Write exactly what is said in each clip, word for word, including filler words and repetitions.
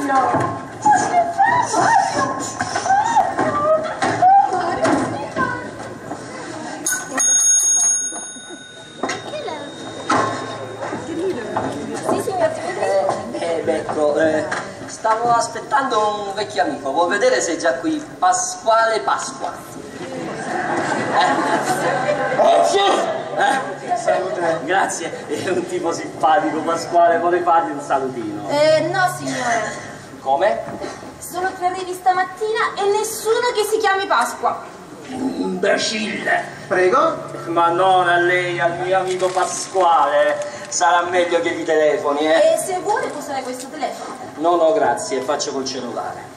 Mario! Eh, ecco, eh, stavo aspettando un vecchio amico, vuol vedere se è già qui, Pasquale Pasqua. Eh? Eh? Salute. Grazie, è un tipo simpatico, Pasquale, vorrei fargli un salutino. Eh, no signore. Come? Sono tre arrivi stamattina e nessuno che si chiami Pasqua. Imbecille! Prego? Ma non a lei, al mio amico Pasquale. Sarà meglio che vi telefoni, eh? E se vuole può usare questo telefono. No, no, grazie, faccio col cellulare.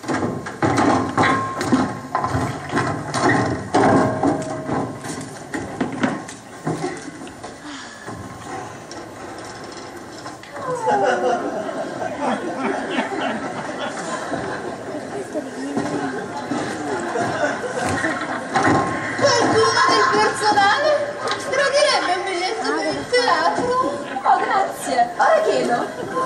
Qualcuno del personale tradirebbe un biglietto per il teatro? Oh, grazie. Ora chiedo.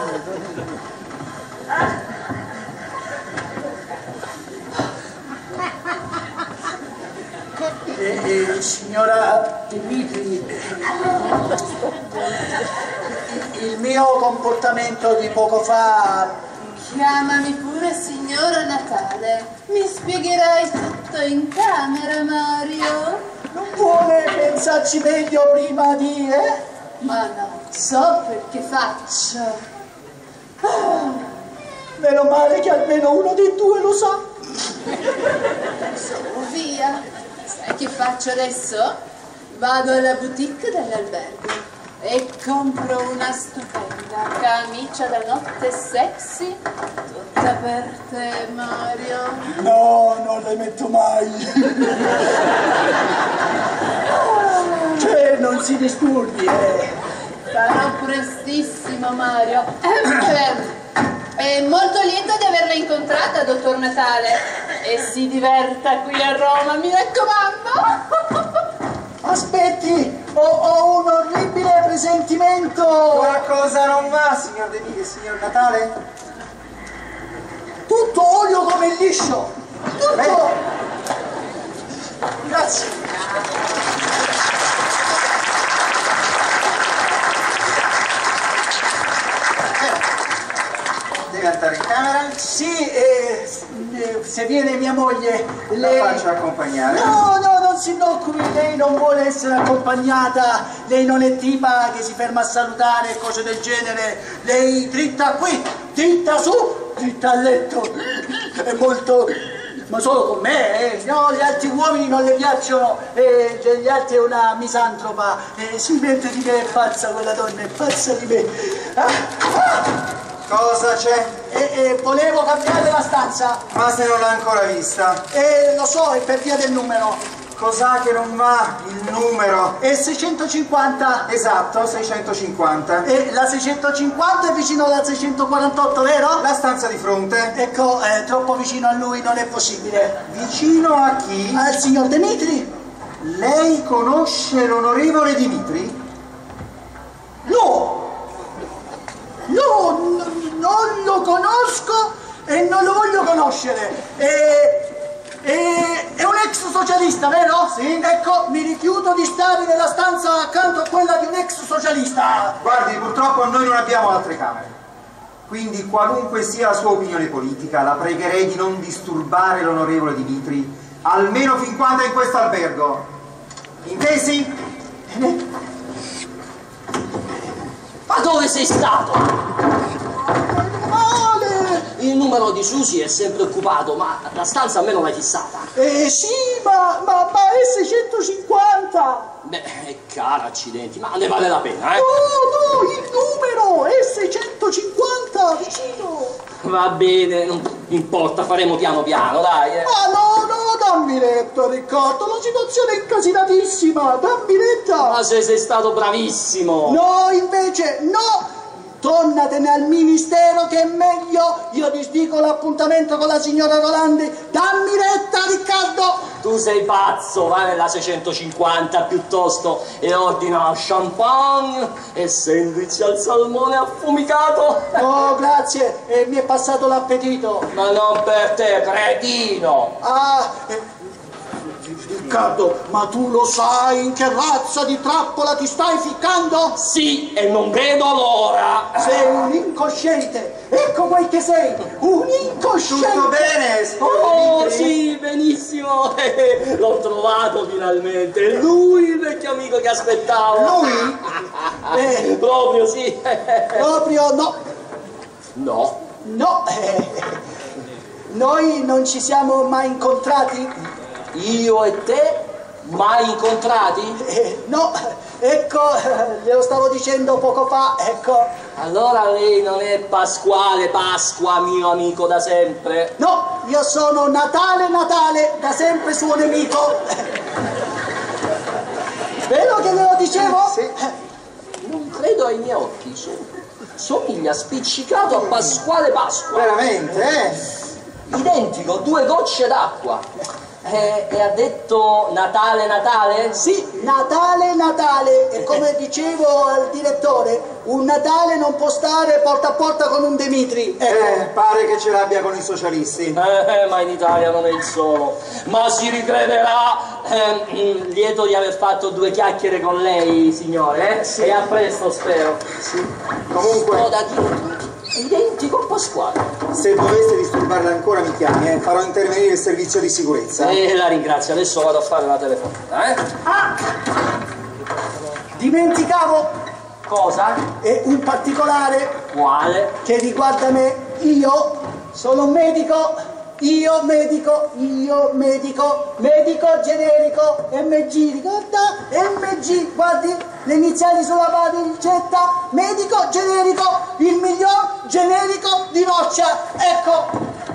Eh, eh, signora Dimitri, il mio comportamento di poco fa... Chiamami pure signora Natale. Mi spiegherai tutto in camera, Mario? Non vuole pensarci meglio prima di... eh? Ma no, so perché faccio. Ah, meno male che almeno uno dei due lo sa. Sono via. Sai che faccio adesso? Vado alla boutique dell'albergo e compro una stupenda camicia da notte sexy tutta per te, Mario. No, non le metto mai. Cioè, non si disturbi, eh. Sarò prestissimo, Mario. È molto lieto di averla incontrata, dottor Natale. E si diverta qui a Roma, mi raccomando. Aspetti, ho, ho un orribile presentimento. Qualcosa non va, signor De Mille, signor Natale? Tutto olio come il liscio. Tutto. Grazie. Deve andare in camera? Sì, eh, eh, se viene mia moglie, lei... La faccio accompagnare. No, no, non si preoccupi, lei non vuole essere accompagnata, lei non è tipa che si ferma a salutare e cose del genere, lei dritta qui, dritta su, dritta a letto, è molto... ma solo con me, eh? No, gli altri uomini non le piacciono, eh, cioè, gli altri è una misantropa, eh, si mette di me, è pazza quella donna, è pazza di me. Ah, ah! Cosa c'è? Eh, eh, volevo cambiare la stanza. Ma se non l'ha ancora vista? Eh, lo so, è per via del numero. Cos'ha che non va? Il numero? È seicentocinquanta. Esatto, seicentocinquanta. E la seicentocinquanta è vicino alla seicentoquarantotto, vero? La stanza di fronte? Ecco, è troppo vicino a lui, non è possibile. Vicino a chi? Al signor Dimitri. Lei conosce l'onorevole Dimitri? No! No, n- non lo conosco e non lo voglio conoscere. E, e, è un ex socialista, vero? Sì. Ecco, mi rifiuto di stare nella stanza accanto a quella di un ex socialista. Guardi, purtroppo noi non abbiamo altre camere. Quindi, qualunque sia la sua opinione politica, la pregherei di non disturbare l'onorevole Dimitri, almeno fin quando è in questo albergo. Intesi? Ma dove sei stato? Male! Il numero di Susi è sempre occupato, ma la stanza a me non l'hai fissata. Eh sì, ma, ma, ma è seicentocinquanta! Beh, è cara, accidenti, ma ne vale la pena, eh? No, no, il numero è seicentocinquanta, vicino! Va bene, non importa, faremo piano piano, dai, eh. Ma no, no, dammi retta, Riccardo, la situazione è incasinatissima, dammi retta! Ma se sei stato bravissimo! No, invece, no! tornatene al ministero che è meglio, io disdico l'appuntamento con la signora Rolandi, dammi retta Riccardo! Tu sei pazzo, vai nella seicentocinquanta piuttosto e ordina champagne e sandwich al salmone affumicato. Oh, grazie, eh, mi è passato l'appetito. Ma non per te, cretino! Ah, eh, Riccardo, ma tu lo sai in che razza di trappola ti stai ficcando? Sì, e non vedo l'ora! Sei un incosciente, ecco quel che sei, un incosciente! Tutto bene? Oh Dimitri? sì, benissimo! L'ho trovato finalmente! Lui il vecchio amico che aspettavo! Lui? Eh, Proprio sì! proprio no, No! no, eh, noi non ci siamo mai incontrati? Io e te mai incontrati? Eh, no, ecco, glielo stavo dicendo poco fa, ecco. Allora lei non è Pasquale Pasqua, mio amico da sempre? No, io sono Natale Natale, da sempre suo nemico. Vero che ve lo dicevo? Sì. Non credo ai miei occhi, so- somiglia spiccicato a Pasquale Pasqua. Veramente, eh? Identico, due gocce d'acqua. E, e ha detto Natale Natale? Sì, Natale Natale, e come dicevo al direttore, un Natale non può stare porta a porta con un Dimitri. Ecco. Eh, pare che ce l'abbia con i socialisti. Eh, ma in Italia non è il solo. Ma si ricrederà, eh, lieto di aver fatto due chiacchiere con lei, signore, eh? Sì. E a presto, spero. Sì. Comunque, Ho da dire, è identico a Pasquale. se doveste disturbarla ancora mi chiami, eh? Farò intervenire il servizio di sicurezza. E la ringrazio, adesso vado a fare la telefonata, eh? Ah! Dimenticavo, Cosa? è un particolare Quale? che riguarda me. Io sono un medico. Io medico, io medico, medico generico, M G, ricorda? M G, guardi, le iniziali sulla valigetta, medico generico, il miglior generico di Roccia, ecco.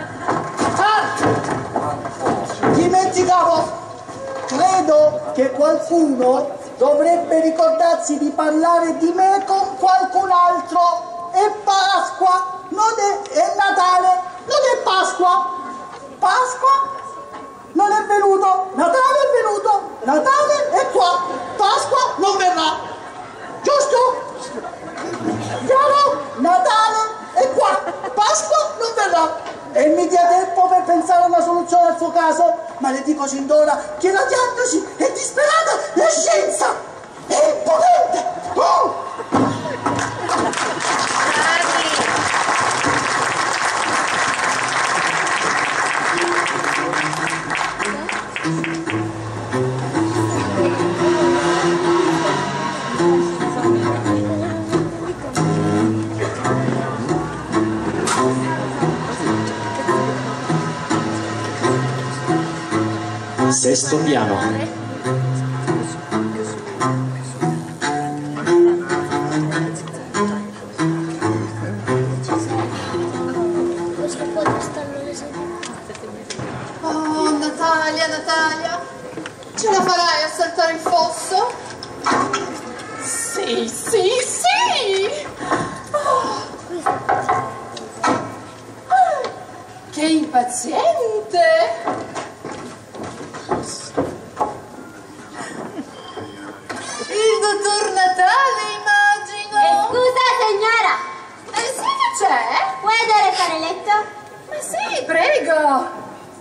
Ah! Dimenticavo, credo che qualcuno dovrebbe ricordarsi di parlare di me con qualcun altro. È Pasqua, non è, è Natale, non è Pasqua. Pasqua non è venuto, Natale è venuto, Natale è qua, Pasqua non verrà, giusto? Chiaro? Natale è qua, Pasqua non verrà. E mi dia tempo per pensare a una soluzione al suo caso, ma le dico sin d'ora che la diagnosi è disperata, è scienza, è imponente. Oh! Sesto piano. Oh, Natalia, Natalia, ce la farai a saltare il fosso? Sì, sì, sì! Oh. Che impaziente! Il dottor Natale, immagino! Eh, scusa signora, Eh sì che c'è? puoi andare a fare letto? Ma sì, prego!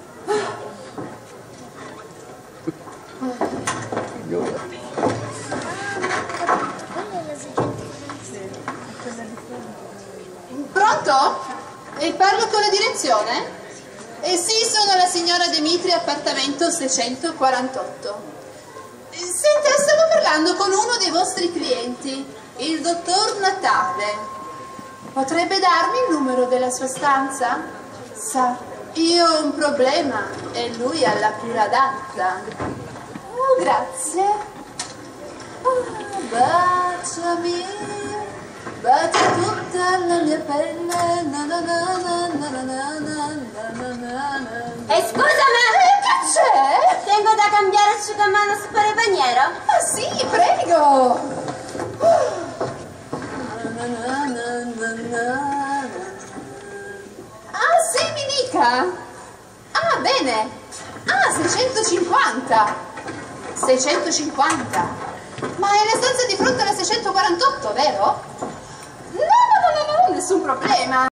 Pronto? E parlo con la direzione? Eh sì, sono la signora Dimitri, appartamento seicentoquarantotto. Senta, stavo parlando con uno dei vostri clienti, il dottor Natale. Potrebbe darmi il numero della sua stanza? Sa, io ho un problema e lui ha la cura adatta. Oh, grazie. Oh, baciami, bacia tutta la mia pelle. Na na na na na na na na na na na. Eh, scusami! Eh, che c'è? Tengo da cambiare asciugamano super bagnero? Ah sì, prego! Ah, sei minica? Ah, bene. Ah, seicentocinquanta. seicentocinquanta. Ma è le stanze di fronte alla seicentoquarantotto, vero? No, no, no, no, no, nessun problema.